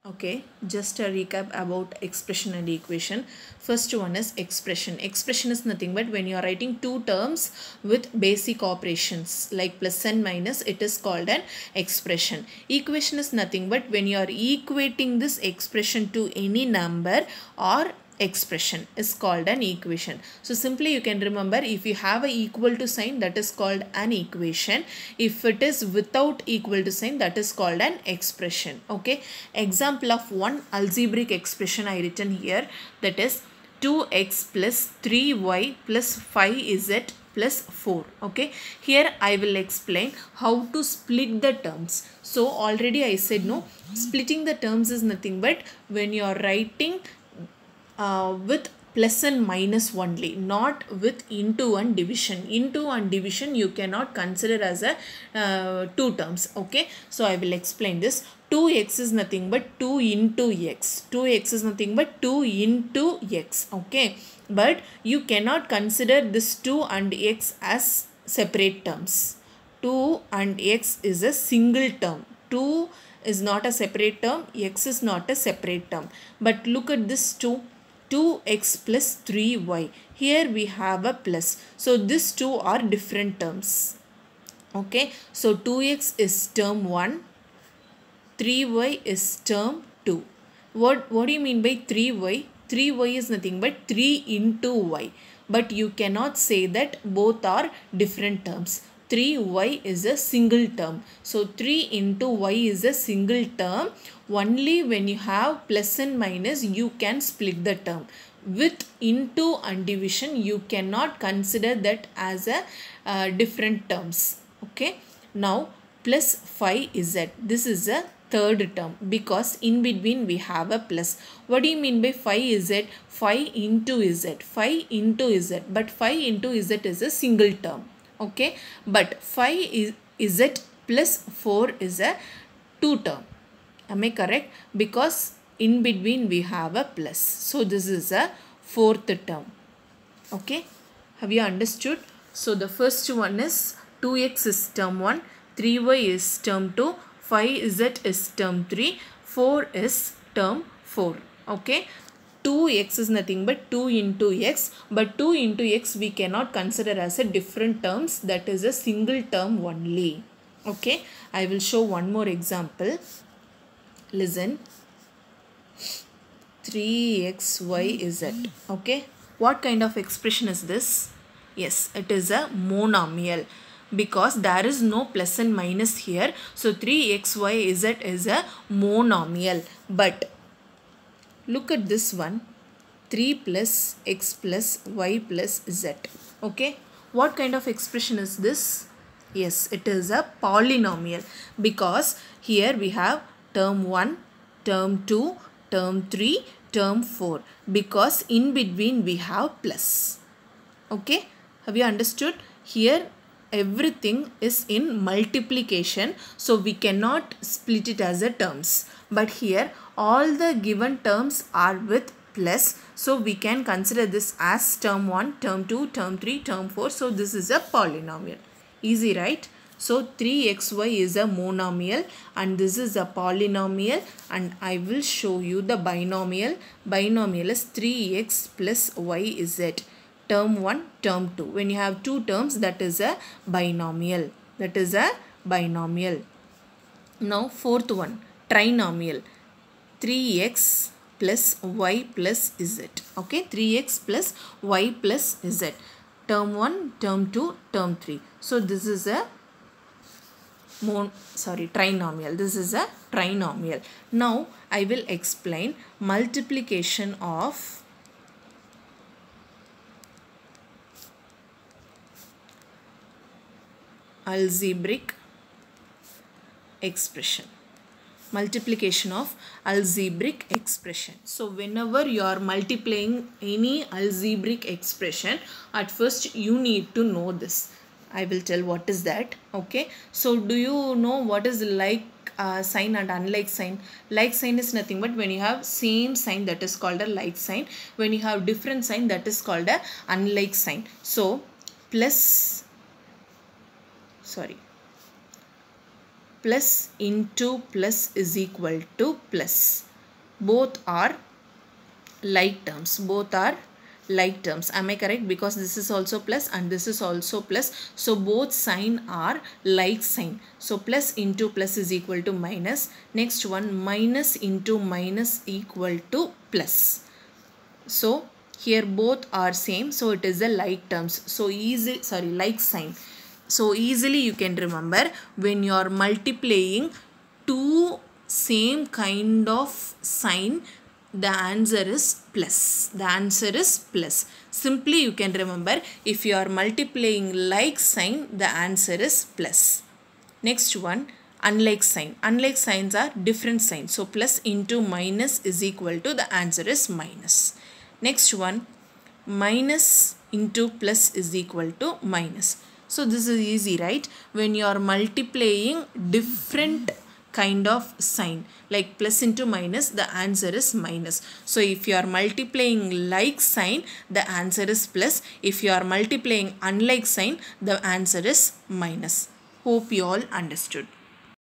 Okay, just a recap about expression and equation. First one is expression. Expression is nothing but when you are writing two terms with basic operations like plus and minus, it is called an expression. Equation is nothing but when you are equating this expression to any number or expression is called an equation. So simply you can remember, if you have a equal to sign, that is called an equation. If it is without equal to sign, that is called an expression. Okay, example of one algebraic expression I written here, that is 2x plus 3y plus 5z plus 4. Okay, here I will explain how to split the terms. So already I said, no, splitting the terms is nothing but when you are writing with plus and minus only, not with into and division. Into and division you cannot consider as a two terms. Okay, so I will explain this. 2x is nothing but 2 into x. 2x is nothing but 2 into x. Okay, but you cannot consider this 2 and x as separate terms. 2 and x is a single term. 2 is not a separate term, x is not a separate term. But look at this 2x plus 3y. Here we have a plus. So these two are different terms. Okay, so 2x is term 1, 3y is term 2. What do you mean by 3y? 3y is nothing but 3 into y. But you cannot say that both are different terms. 3y is a single term. So 3 into y is a single term. Only when you have plus and minus you can split the term. With into and division you cannot consider that as a different terms. Okay. Now plus 5z. This is a third term because in between we have a plus. What do you mean by 5z? 5 into z. 5 into z. But 5 into z is a single term. Okay, but 5 is z plus 4 is a two term. Am I correct? Because in between we have a plus. So this is a fourth term. Okay, have you understood? So the first one is 2x is term 1, 3y is term 2, 5z is term 3, 4 is term 4. Okay, 2x is nothing but 2 into x, but 2 into x we cannot consider as a different terms, that is a single term only. Okay, I will show one more example. Listen, 3xyz. Okay, what kind of expression is this? Yes, it is a monomial because there is no plus and minus here. So 3xyz is a monomial. But look at this one, 3 plus x plus y plus z. Okay, what kind of expression is this? Yes, it is a polynomial because here we have term 1, term 2, term 3, term 4 because in between we have plus. Okay, have you understood? Here everything is in multiplication, so we cannot split it as a terms. But here all the given terms are with plus, so we can consider this as term 1, term 2, term 3, term 4. So this is a polynomial. Easy, right? So 3xy is a monomial and this is a polynomial, and I will show you the binomial. Binomial is 3x plus yz. Term 1, term 2. When you have two terms, that is a binomial. That is a binomial. Now fourth one, trinomial. 3x plus y plus z. Okay, 3x plus y plus z. Term 1, term 2, term 3. So this is a trinomial. This is a trinomial. Now I will explain multiplication of algebraic expression. Multiplication of algebraic expression. So whenever you are multiplying any algebraic expression, at first you need to know this. I will tell what is that. Okay, so do you know what is like sign and unlike sign? Like sign is nothing but when you have same sign, that is called a like sign. When you have different sign, that is called a unlike sign. So plus into plus is equal to plus. both are like terms, both are like terms. Am I correct? Because this is also plus and this is also plus, so both sign are like sign. So plus into plus is equal to minus. Next one, minus into minus equal to plus. So here both are same, so it is a like terms. So like sign. So easily you can remember, when you are multiplying two same kind of sign, the answer is plus. The answer is plus. Simply you can remember, if you are multiplying like sign, the answer is plus. Next one, unlike sign. Unlike signs are different signs. So plus into minus is equal to, the answer is minus. Next one, minus into plus is equal to minus. So this is easy, right? When you are multiplying different kind of sign, like plus into minus, the answer is minus. So if you are multiplying like sign, the answer is plus. If you are multiplying unlike sign, the answer is minus. Hope you all understood.